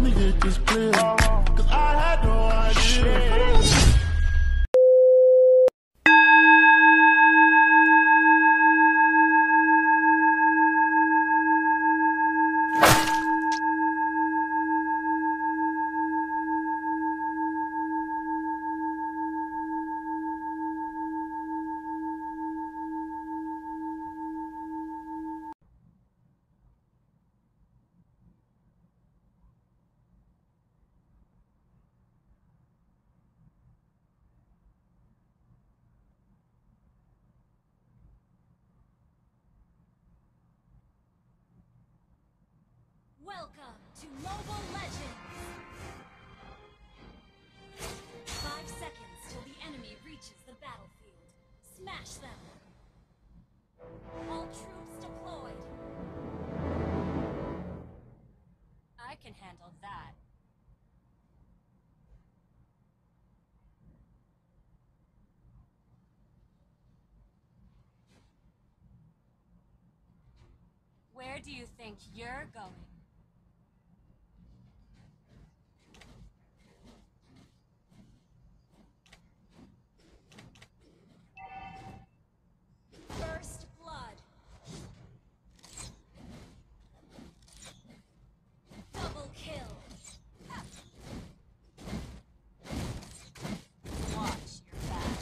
me get this clear. Cause I had no idea. Welcome to Mobile Legends! 5 seconds till the enemy reaches the battlefield. Smash them! All troops deployed. I can handle that. Where do you think you're going? First blood. Double kill. Watch your back.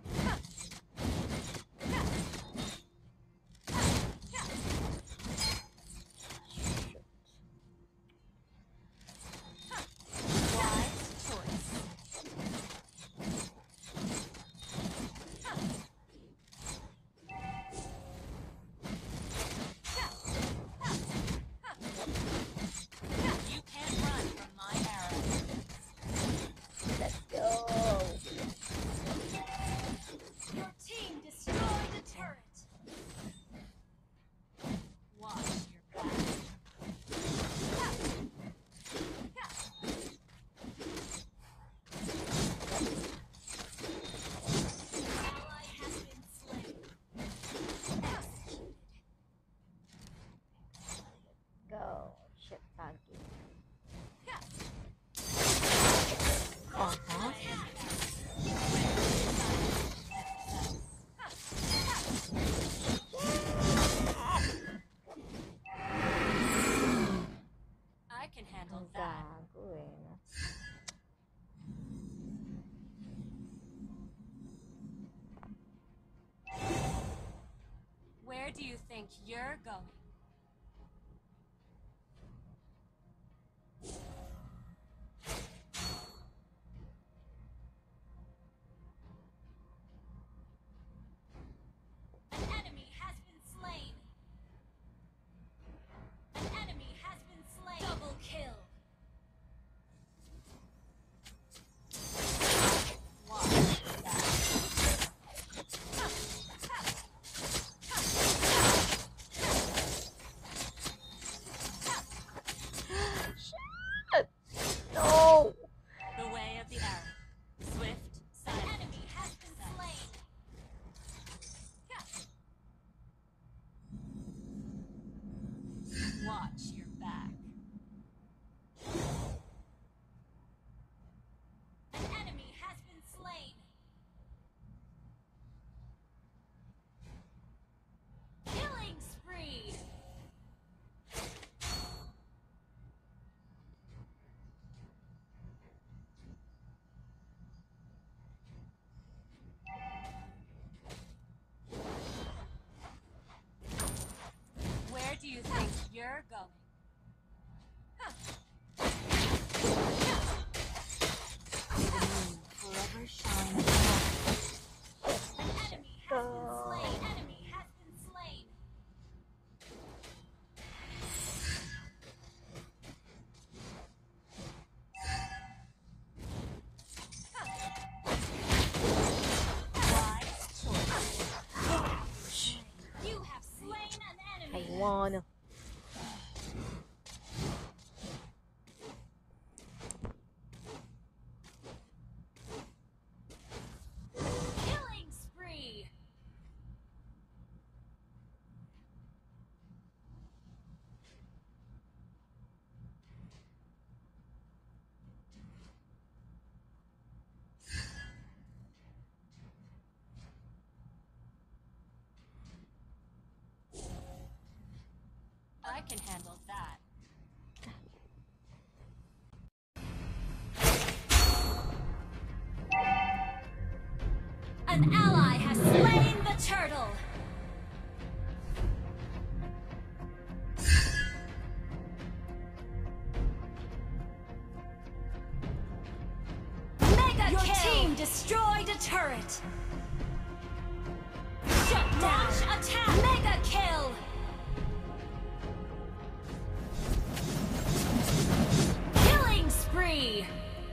Wise choice. You can't run from my arrows. Let's go. Your team destroyed a turret. Watch your back. Ally has been slain. Executed. Go. Shit, Taki. I can handle Ang that. gago eh. No? Where do you think you're going? An enemy has been slain. An enemy has been slain. Double kill. Watch that. Shit! No! The way of the arrow. Swift, silent. An enemy has been slain. Watch your back. An enemy has been slain. Killing spree. Where do you think you're going? Forever shine bright. An enemy has been slain. Enemy has been slain. Wise choice. You have slain an I enemy. wanna. Killing spree. can handle that. An ally has slain the turtle! Mega Your kill! Team destroyed a turret! Shut down! Launch attack! Mega kill! Killing spree!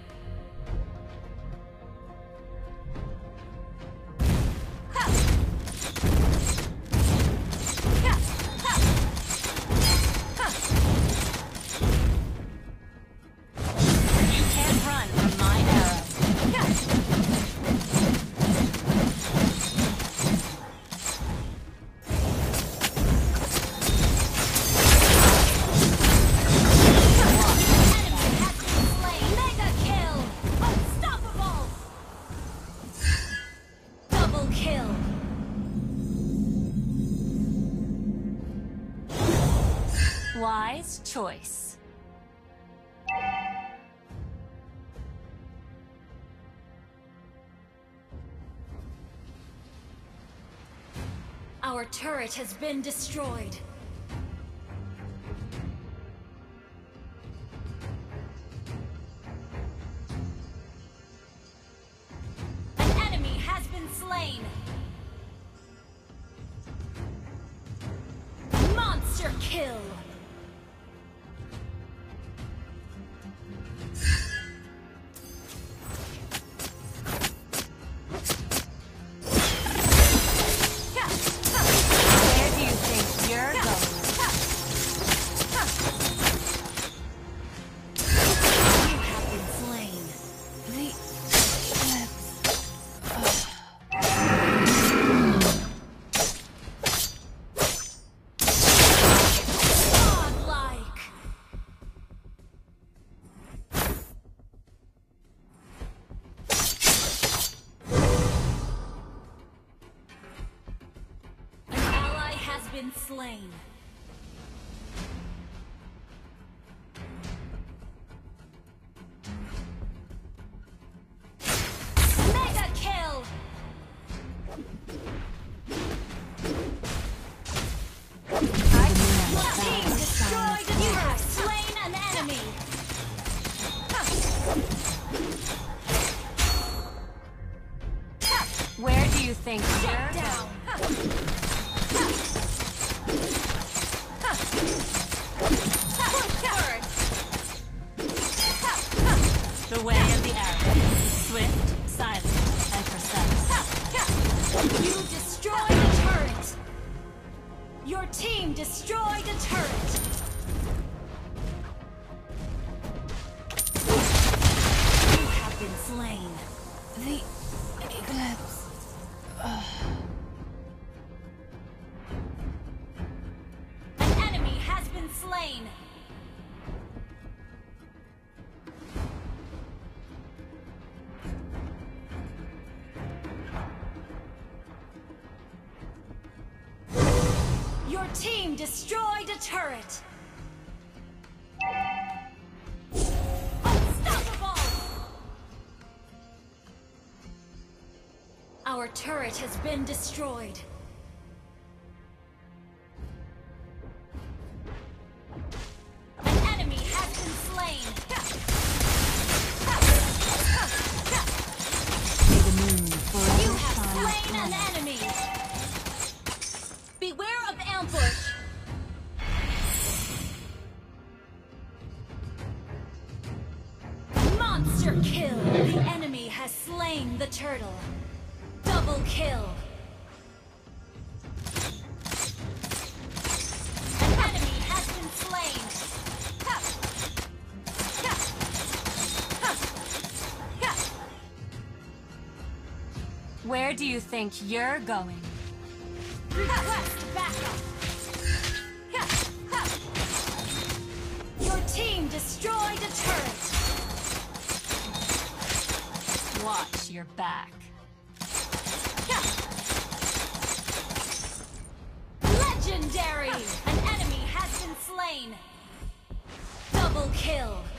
Wise choice. Our turret has been destroyed. An enemy has been slain. Monster kill. Been slain. Mega kill. Your team destroyed and you have slain an enemy. Where do you think you're down? The way of the arrow. Swift, silent, and precise. You destroyed a turret! Your team destroyed a turret! You have been slain. The eclipse. An enemy has been slain! Your team destroyed a turret! Unstoppable! Our turret has been destroyed. An enemy has been slain! May the moon forever you have slain an enemy! Beware of ambush! Monster kill! The enemy has slain the turtle. Double kill! An enemy has been slain! Where do you think you're going? Request backup! Your team destroyed a turret! Watch your back. Legendary! An enemy has been slain! slain. Double kill.